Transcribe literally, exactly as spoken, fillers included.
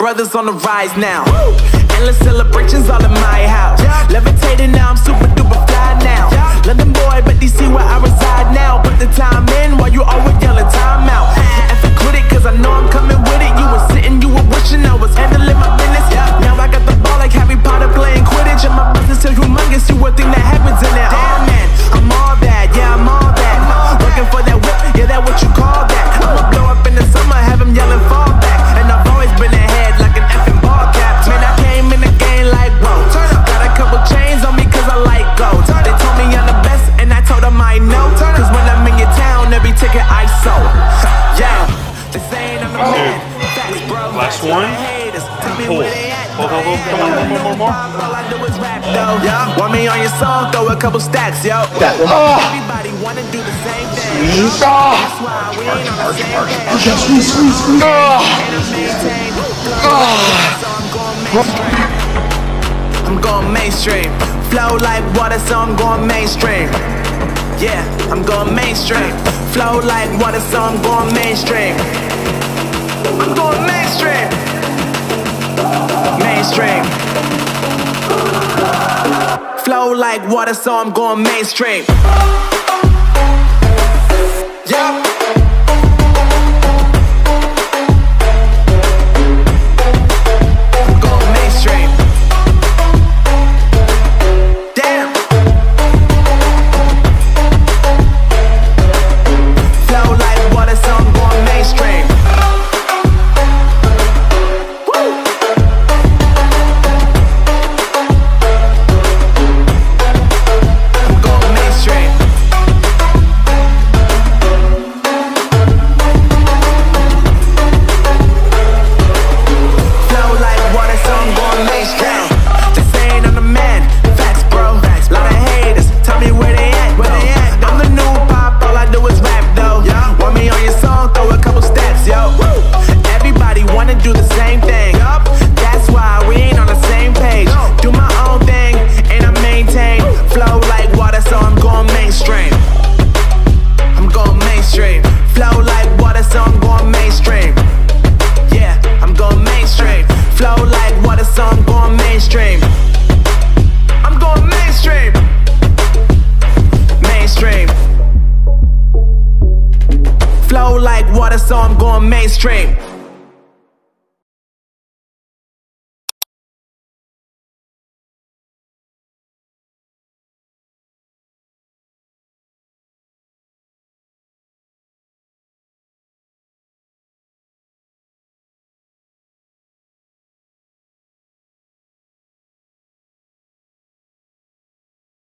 brothers on the rise now. Endless celebrations all in my house. Levitating now, I'm super duper fly now. London boy, but D C where I reside now. Put the time in while you always yelling time out. And for quit it, cause I know I'm coming with it. You were sitting, you were wishing I was handling my business. Now I got the ball like Harry Potter playing Quidditch. And my business is humongous, you would think that happens in it. Oh man, I'm all that, yeah, I'm all that. Looking for that whip, yeah, that what you call that. I'ma blow up in the summer, have him yelling fall back. And I've always been ahead like an effing ball cap. Man, I came in the game like, whoa. Got a couple chains on me cause I like gold. They told me I'm the best and I told them I know. Cause when I'm in your town, every ticket I sold. Yeah, this ain't on the man. Facts, bro. Last one. Pull. Pull, pull, pull. Come on, more, more, more. All I do is rap though. Yeah, want me on your song, throw a couple stacks, yo. Everybody wanna do the same thing. That's why we ain't on the same page. Okay, squeeze, squeeze, squeeze. I'm going mainstream. Flow like water, so I'm going mainstream. Yeah, I'm going mainstream. Flow like water, so I'm going mainstream. I'm going mainstream. Mainstream. Flow like water, so I'm going mainstream. Yeah. Flow like water, so I'm going mainstream.